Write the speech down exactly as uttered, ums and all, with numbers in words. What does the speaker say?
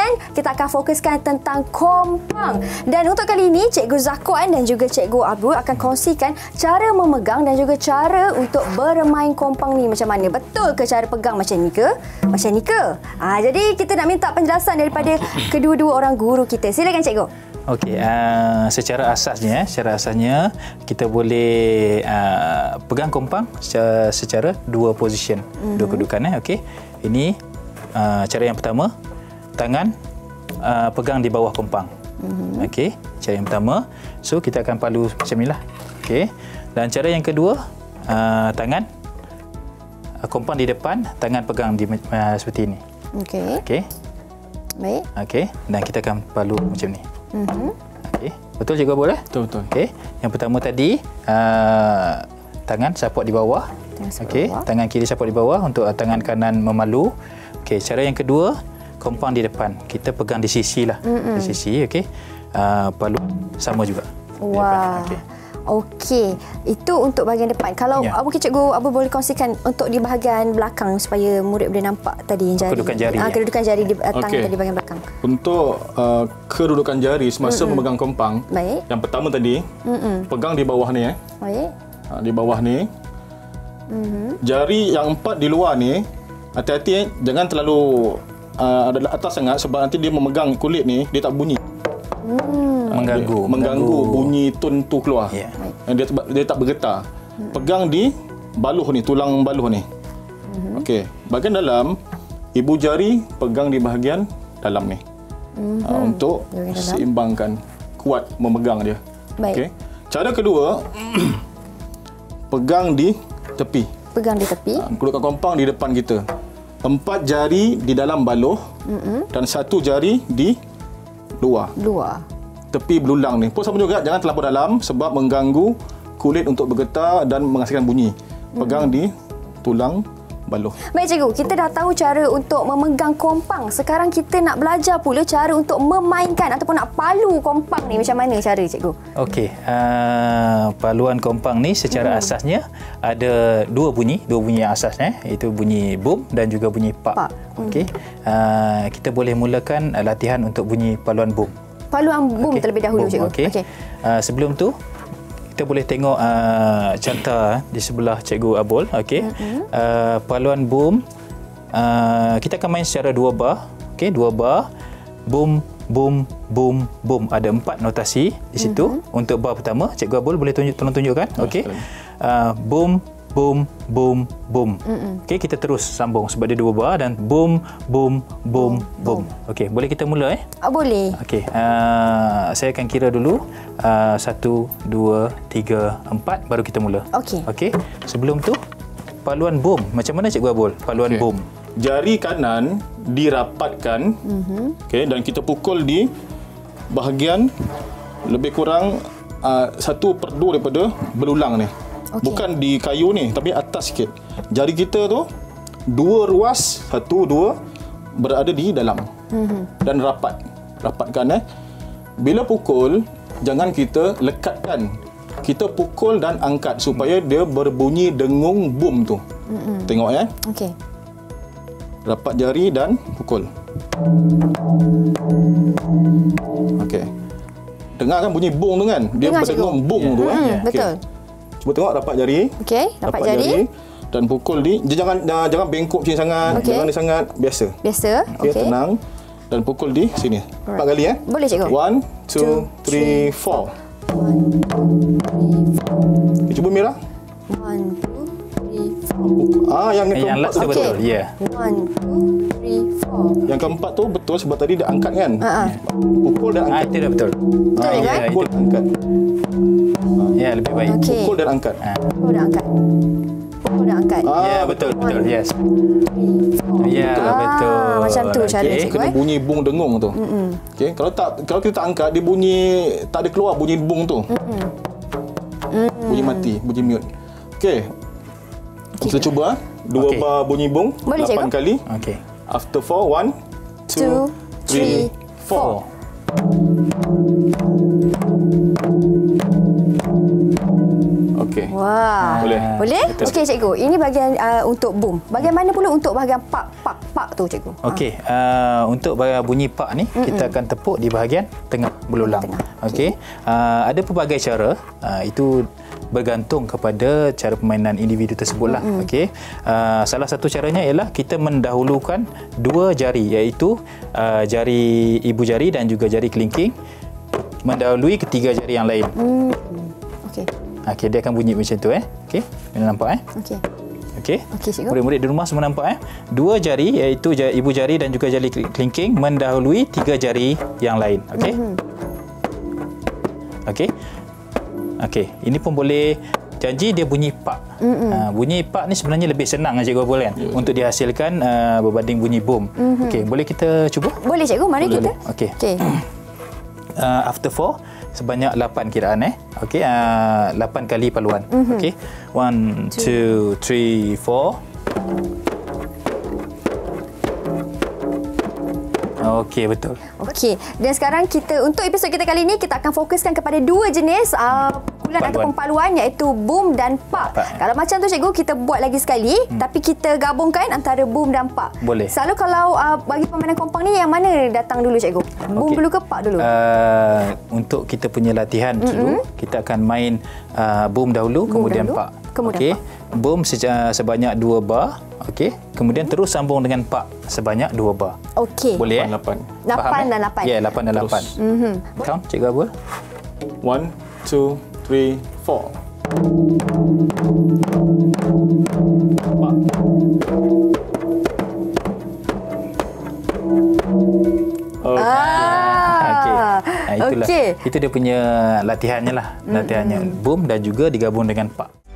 kan kita akan fokuskan tentang kompang. Dan untuk kali ini Cikgu Zakuan dan juga Cikgu Abu akan kongsikan cara memegang dan juga cara untuk bermain kompang ni macam mana. Betul ke cara pegang macam ni ke? Macam ni ke? Ha, jadi kita nak minta penjelasan daripada kedua-dua orang guru kita. Silakan Cikgu. Okey, uh, secara asasnya, secara asasnya kita boleh uh, pegang kompang secara, secara dua position, mm-hmm. dua kedudukan. Eh? Okey, ini uh, cara yang pertama, tangan uh, pegang di bawah kompang. Mm-hmm. Okey, cara yang pertama. So kita akan palu macam inilah. Okey, dan cara yang kedua, uh, tangan uh, kompang di depan, tangan pegang di uh, seperti ini. Okey. Okey. Baik. Okey, dan kita akan palu macam ni. Mm-hmm. Okey, betul Cikgu Abul eh? Betul betul. Okey, yang pertama tadi uh, tangan support di bawah. Okey, tangan kiri support di bawah untuk uh, tangan kanan memalu. Okey, cara yang kedua, kompang di depan. Kita pegang di sisi lah. Mm-hmm. Di sisi, okey. Uh, palu sama juga. Wah. Okey. Okey, itu untuk bahagian depan. Kalau ya. Abu Cikgu Abu boleh kongsikan untuk di bahagian belakang supaya murid boleh nampak tadi jari. Kedudukan jari. Ah, ya. Kedudukan jari di uh, tangan okay. tadi bahagian belakang. Untuk uh, kedudukan jari semasa mm-mm. memegang kompang. Baik. Yang pertama tadi, mm-mm. pegang di bawah ni eh. Baik. Ha, di bawah ni. Mm-hmm. Jari yang empat di luar ni, hati-hati eh, jangan terlalu uh, ada atas sangat sebab nanti dia memegang kulit ni, dia tak bunyi. Hmm. Mengganggu, dia, mengganggu bunyi tone tu keluar. Yeah. Dia dia tak bergetar. Hmm. Pegang di baluh ni, tulang baluh ni. Hmm. Okey, bahagian dalam ibu jari pegang di bahagian dalam ni. Hmm. Uh, untuk seimbangkan, kuat memegang dia. Okey. Cara kedua, pegang di tepi. Pegang di tepi. Uh, kedudukan kompang di depan kita. Empat jari di dalam baluh mm-hmm. dan satu jari di luar. Luar. Tepi belulang ni pun sama juga, jangan terlampau dalam sebab mengganggu kulit untuk bergetar dan menghasilkan bunyi. Pegang mm-hmm. di tulang baluh. Baik Cikgu, kita dah tahu cara untuk memegang kompang. Sekarang kita nak belajar pula cara untuk memainkan ataupun nak palu kompang ni. Macam mana cara Cikgu? Okey, uh, paluan kompang ni secara hmm. asasnya ada dua bunyi, dua bunyi yang asasnya, iaitu bunyi boom dan juga bunyi pak. pak. Okey, uh, kita boleh mulakan uh, latihan untuk bunyi paluan boom. Paluan boom okay. terlebih dahulu boom. Cikgu. Okey. Okay. Uh, sebelum tu kita boleh tengok uh, contoh di sebelah Cikgu Abul. Okey. Mm-hmm. Uh, paluan boom uh, kita akan main secara dua bar. Okey, dua bar. Boom, boom, boom, boom. Ada empat notasi di situ. Mm-hmm. Untuk bar pertama, Cikgu Abul boleh tunjuk, tolong tunjukkan. Okey. Uh, boom, boom, boom, boom. Mm-hmm. Okey, kita terus sambung sebab dia dua bar dan boom, boom, boom, boom. boom. Okey, boleh kita mula eh? Oh, boleh. Okey, uh, saya akan kira dulu. Uh, satu, dua, tiga, empat, baru kita mula. Okey. Okey, sebelum tu, paluan boom. Macam mana Cikgu Abul? Paluan okay. boom. Jari kanan dirapatkan, mm-hmm. okay, dan kita pukul di bahagian lebih kurang uh, satu per dua daripada belulang ni. Okay. Bukan di kayu ni, tapi atas sikit. Jari kita tu, dua ruas, satu, dua, berada di dalam. Mm-hmm. Dan rapat. Rapatkan eh. Bila pukul, jangan kita lekatkan. Kita pukul dan angkat supaya dia berbunyi dengung boom tu. Mm-hmm. Tengok ya. Okey. Rapat jari dan pukul. Okey. Dengar kan bunyi boom tu kan? Dia Dengar, berdengung boom yeah. tu eh. Mm, betul. Okay. Cuba tengok rapat jari. Okey, rapat, rapat jari. jari dan pukul di jangan jangan bengkok macam sangat, okay. jangan dia sangat biasa. Biasa. Okey. Okay, tenang dan pukul di sini. Empat kali eh. Boleh Cikgu. One, two, three, four. One, two, three, four. Okay, cuba Mira. One, two, three, four. Ah, yang keempat yang last tu betul. Ya. Yeah. One, two, three, four. Yang keempat tu betul sebab tadi dia angkat kan? Uh-huh. Pukul dan angkat. Ah, itu dah betul. Betul ah, ya, kan? Pukul dan angkat. Ya, lebih baik. Okay. Pukul dan angkat. Ah. Pukul dan angkat. Pukul dan angkat. Ah, ya, betul, betul. Yes. Ya, ah, betul. Macam tu cara okay. Cikgu. Kena bunyi bung dengung tu. Mm-hmm. Okey, kalau tak kalau kita tak angkat dia bunyi tak ada keluar bunyi bung tu. Mm-hmm. Mm-hmm. Bunyi mati, bunyi mute. Okey. Okay. Kita cuba dua okay. bar bunyi bung boleh, lapan Cikgu? kali. Okey. After four, one, two, three, four. Okey. Wah. Boleh. Boleh? Betul. Okey cikgu, ini bahagian uh, untuk boom. Bagaimana pula untuk bahagian pak pak pak tu cikgu? Okey, uh, untuk bahagian bunyi pak ni Mm-mm. kita akan tepuk di bahagian tengah belulang. Okey. Uh, ada pelbagai cara. Uh, itu bergantung kepada cara permainan individu tersebutlah. Mm-hmm. Okey. Uh, salah satu caranya ialah kita mendahulukan dua jari, iaitu uh, jari ibu jari dan juga jari kelingking mendahului ketiga jari yang lain. Mm. Okey. Okey, dia akan bunyi macam tu eh. Okey. Mana nampak eh? Okey. Okey. Okey, cikgu. Murid-murid di rumah semua nampak eh? Dua jari, iaitu ibu jari dan juga jari kelingking mendahului tiga jari yang lain. Okey. Mm-hmm. Okey. Okey, ini pun boleh janji dia bunyi pak. Uh, bunyi pak ni sebenarnya lebih senang cikgu Abul kan yeah. untuk dihasilkan uh, berbanding bunyi boom. Mm-hmm. Okey, boleh kita cuba? Boleh cikgu, mari boleh. kita. Okey. Okey. Uh, after four sebanyak lapan kiraan eh. Okey, uh, lapan kali paluan. Mm-hmm. Okey. one two three four. Okey, betul. Okey, dan sekarang kita untuk episod kita kali ini kita akan fokuskan kepada dua jenis uh, pukulan ataupun paluan, iaitu boom dan pak. pak. Kalau macam tu cikgu, kita buat lagi sekali hmm. tapi kita gabungkan antara boom dan pak. Boleh. Selalu kalau uh, bagi permainan kompang ni yang mana datang dulu cikgu? Boom okay. dulu ke pak dulu? Uh, untuk kita punya latihan dulu, mm-hmm. kita akan main uh, boom dahulu boom kemudian dahulu, pak. Kemudian okay. pak. Boom seja- sebanyak dua bar. Okey. Kemudian hmm. terus sambung dengan pak sebanyak dua bar. Okey. Boleh eh? lapan. lapan dan lapan. Ya, yeah, lapan dan lapan. Mm-hmm. Count cikgu Abul. one, two, three, four. Pak. Okay. Ah. Okey. Nah, itulah. Okay. Itu dia punya latihannya lah. Latihannya mm-hmm. boom dan juga digabung dengan pak.